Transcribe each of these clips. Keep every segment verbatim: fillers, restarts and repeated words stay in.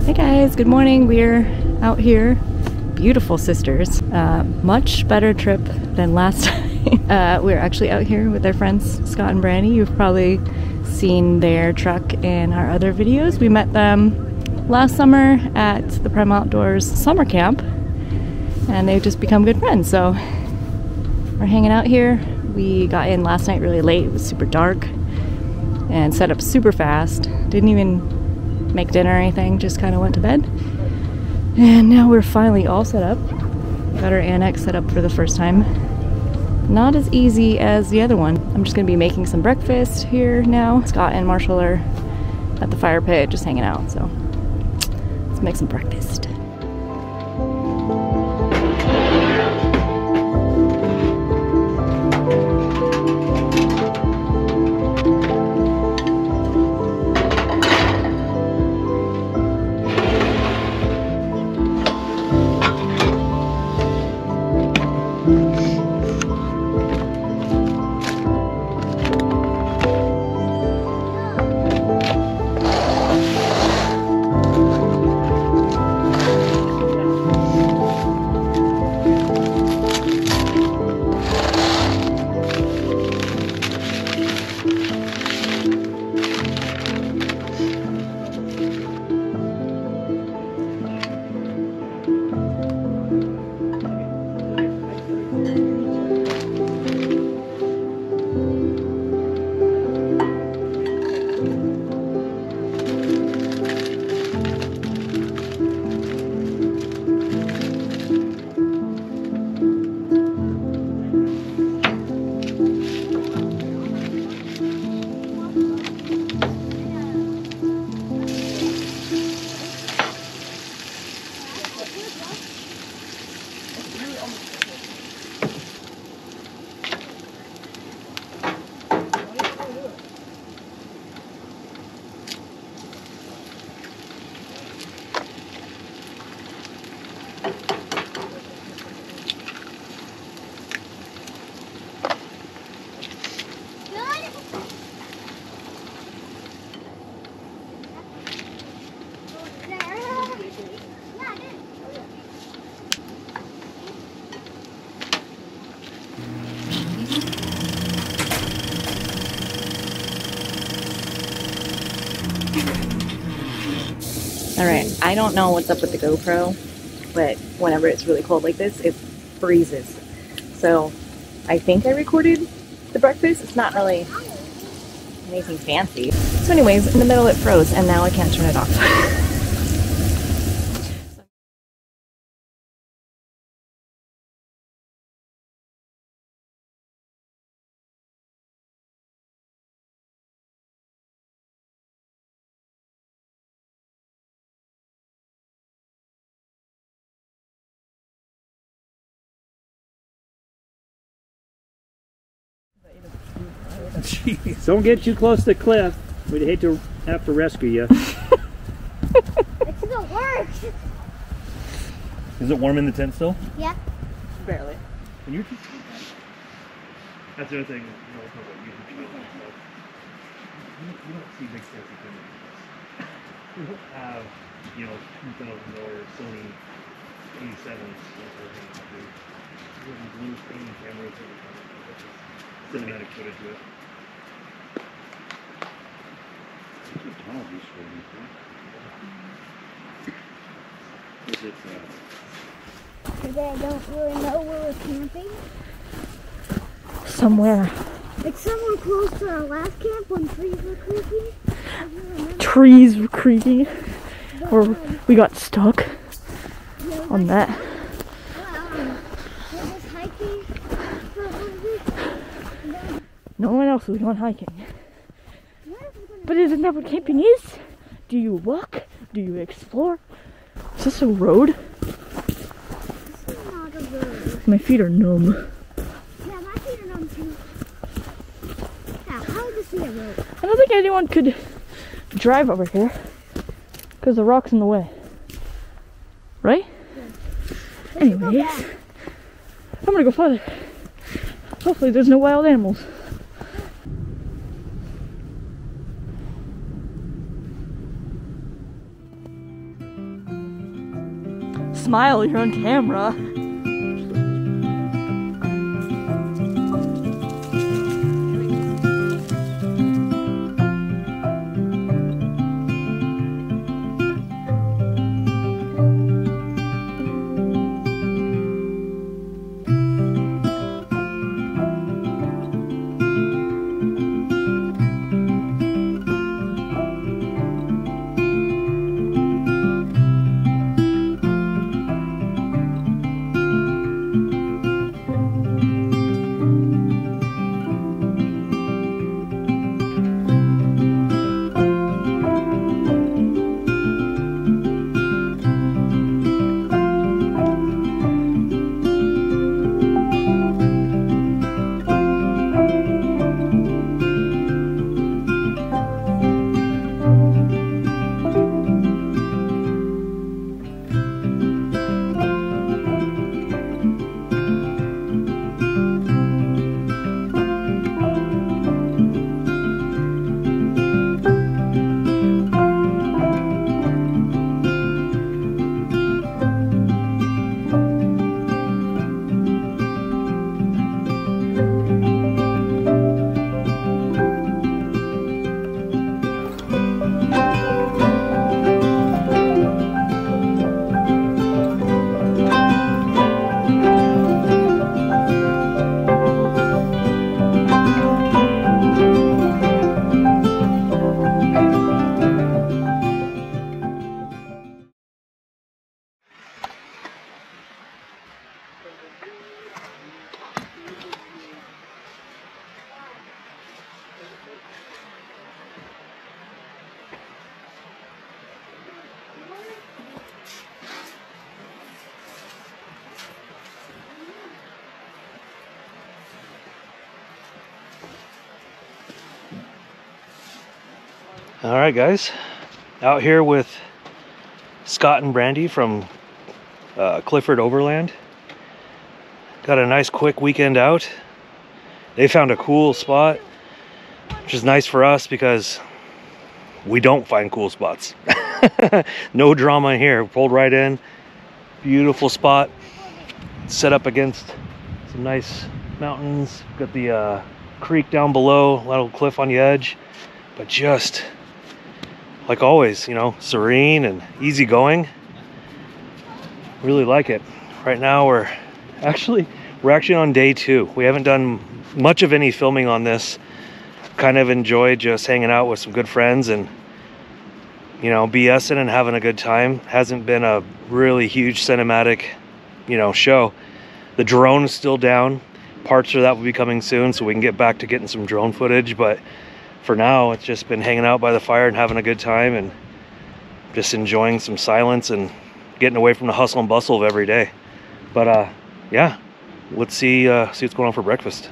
Hey guys, good morning. We're out here, beautiful sisters. Uh, much better trip than last time. uh, we're actually out here with our friends Scott and Brandy. You've probably seen their truck in our other videos. We met them last summer at the Prime Outdoors summer camp, and they've just become good friends. So we're hanging out here. We got in last night really late. It was super dark and set up super fast. Didn't even make dinner or anything, just kind of went to bed. And now we're finally all set up. Got our annex set up for the first time. Not as easy as the other one. I'm just gonna be making some breakfast here now. Scott and Marshall are at the fire pit just hanging out, so let's make some breakfast. Alright, I don't know what's up with the GoPro, but whenever it's really cold like this, it freezes. So I think I recorded the breakfast. It's not really anything fancy. So anyways, in the middle it froze and now I can't turn it off. Jeez. Don't get too close to the cliff. We'd hate to have to rescue you. It's the worst. Is it warm in the tent still? Yeah. Barely. Can you just That's the other thing. You know, you, you, you don't see big sets of cameras like this. We don't have, you know, two thousand dollar Sony eighty-sevens. We have these blue screen cameras that are cinematic footage with. Is it, uh... Today I don't really know where we're camping. Somewhere. Like somewhere close to our last camp when trees were creaking. Trees were creaking. Or we got stuck Yeah, on that. Um, we was hiking for a little bit. And then, No one else was going hiking. what if we're gonna But isn't that what camping is? Do you walk? Do you explore? Is this a road? This is not a road. My feet are numb. Yeah, my feet are numb too. Yeah, how would this be a road? I don't think anyone could drive over here because the rock's in the way. Right? Let's go Anyways, back. I'm gonna go further. Hopefully there's no wild animals. smile, you're on camera. All right, guys, out here with Scott and Brandy from uh, Clifford Overland. Got a nice quick weekend out. They found a cool spot, which is nice for us because we don't find cool spots. No drama here. Pulled right in. Beautiful spot. Set up against some nice mountains. Got the uh, creek down below, little cliff on the edge, but just like always, you know, serene and easygoing. Really like it. Right now we're actually we're actually on day two. We haven't done much of any filming on this. Kind of enjoyed just hanging out with some good friends and, you know, BSing and having a good time. Hasn't been a really huge cinematic, you know, show. The drone is still down. Parts of that will be coming soon, so we can get back to getting some drone footage, but for now it's just been hanging out by the fire and having a good time and just enjoying some silence and getting away from the hustle and bustle of every day. But uh yeah, let's see uh see what's going on for breakfast.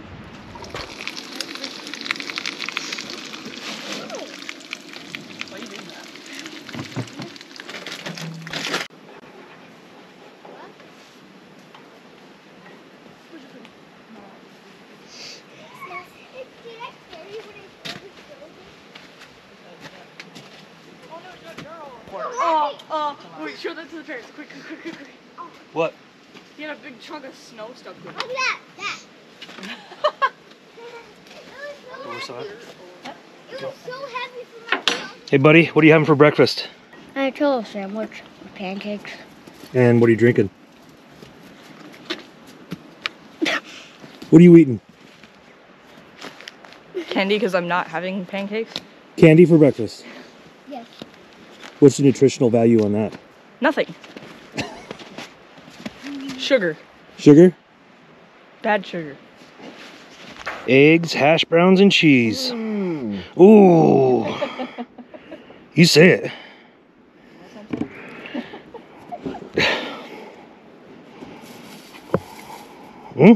Oh, oh, wait, show that to the parents. Quick, quick, quick, quick, quick. What? He had a big chunk of snow stuck to it. Look at that, that. What was that? It was so heavy for my tail. Hey buddy, what are you having for breakfast? I had a turtle sandwich with pancakes. And what are you drinking? What are you eating? Candy, because I'm not having pancakes. Candy for breakfast. Yes. What's the nutritional value on that? Nothing. Sugar. Sugar? Bad sugar. Eggs, hash browns, and cheese. Mm. Ooh. You say it. Hmm?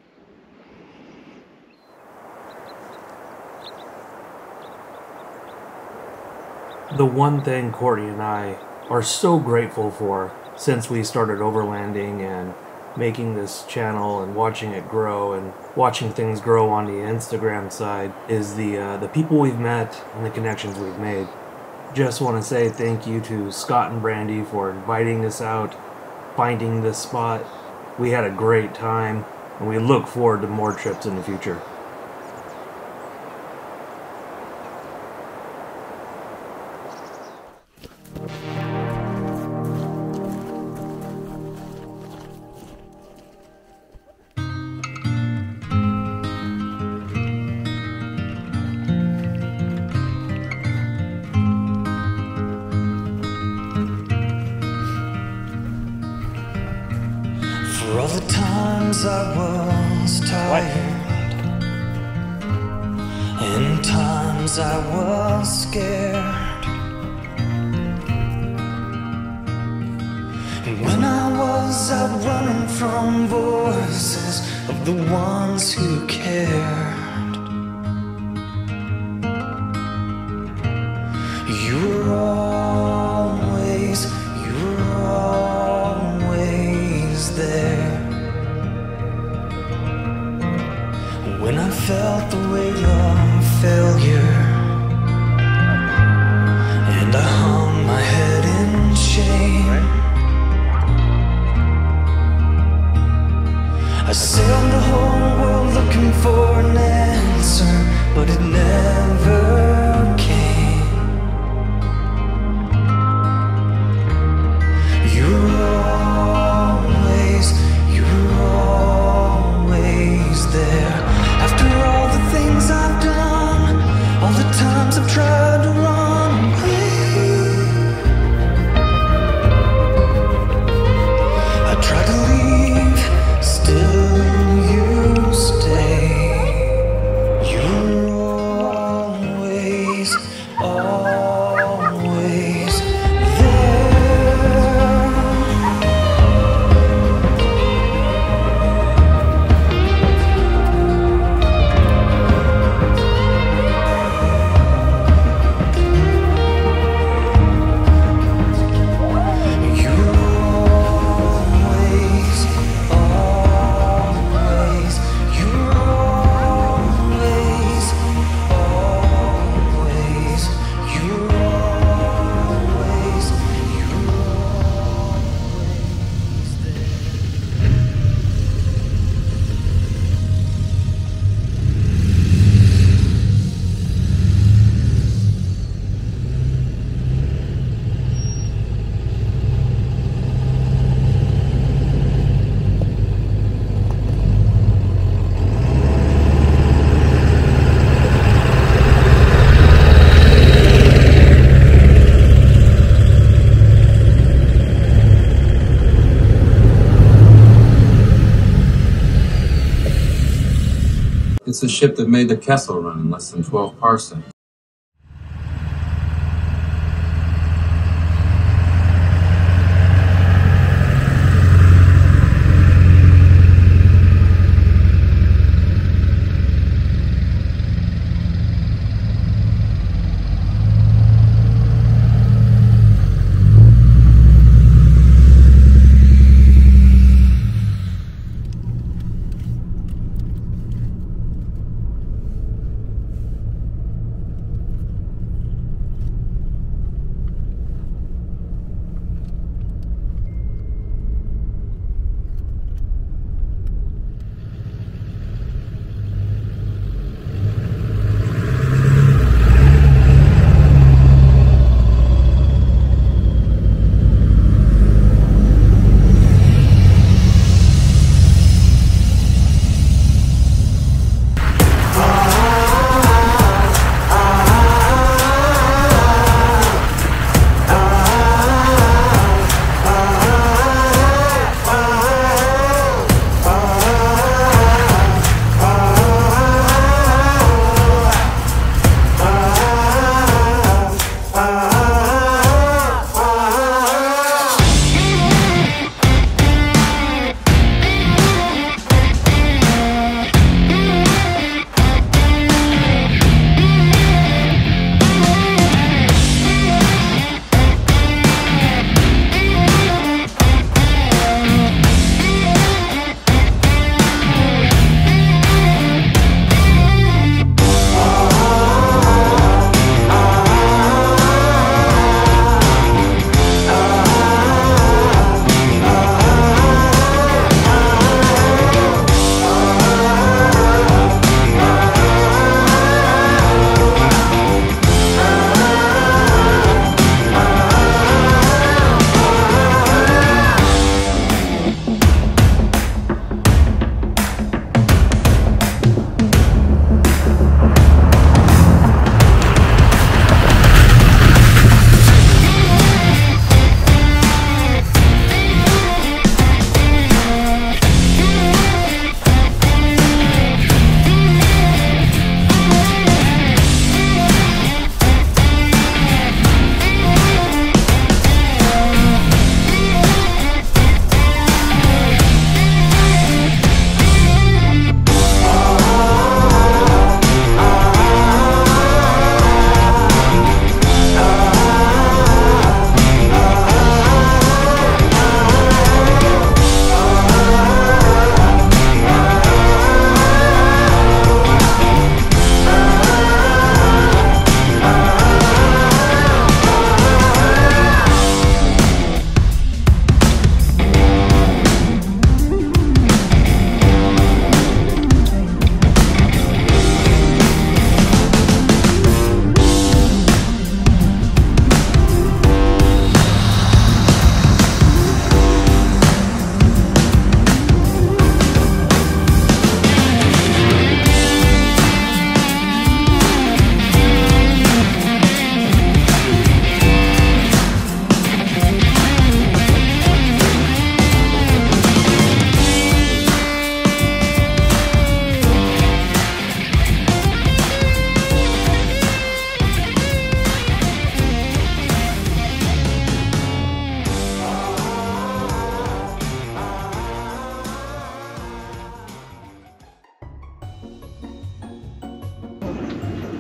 The one thing Courtney and I are so grateful for since we started overlanding and making this channel and watching it grow and watching things grow on the Instagram side is the uh, the people we've met and the connections we've made. Just want to say thank you to Scott and Brandy for inviting us out finding this spot. We had a great time, and we look forward to more trips in the future. For all the times I was tired, and times I was scared, and when I was out running from voices of the ones who cared, you were always, you were always there. When I felt the weight of failure, and I hung my head in shame, I sailed the whole world looking for an answer, but it never came. You were always, you were always there. After all the things I've done, all the times I've tried to run away, I tried to leave, still you stay. You're always, always there. It's the ship that made the Kessel run in less than twelve parsecs.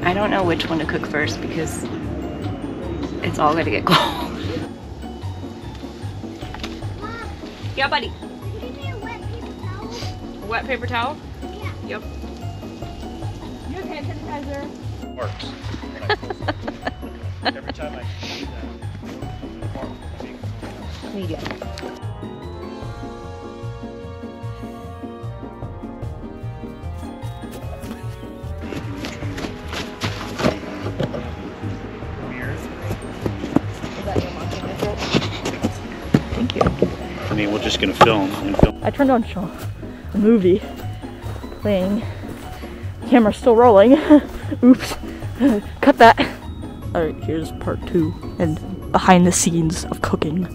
I don't know which one to cook first because it's all gonna get cold. Yeah, buddy. Can you give me a wet paper towel? A wet paper towel? Yeah. Yep. You okay, sanitizer? Works. Every time I see that. Medium. Thank you. I mean, we're just gonna film and film. I turned on show a movie playing. Camera's still rolling. Oops. Cut that. Alright, here's part two and behind the scenes of cooking.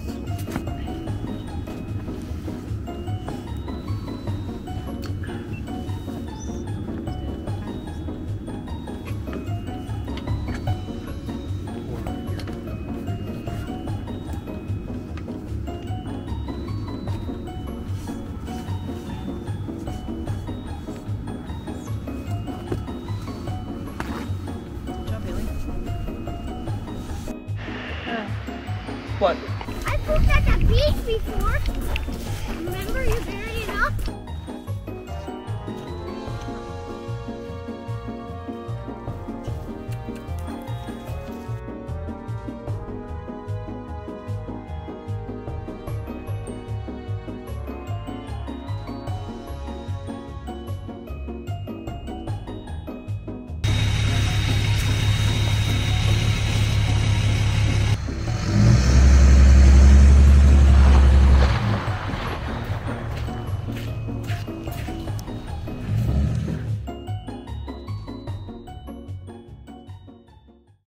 What? I pooped at the beach before. Remember, you buried it up?